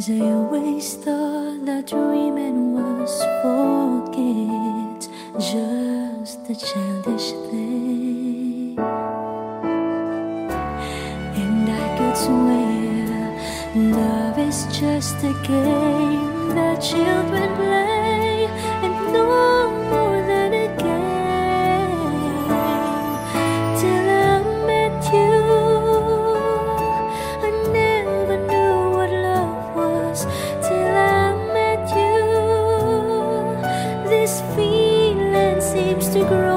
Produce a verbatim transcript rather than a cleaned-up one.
'Cause I always thought that dreaming was for kids, just a childish thing. And I could swear love is just a game that children play, and no more than a game. Till I met you, I never knew what love was. Till I met you, this feeling seems to grow.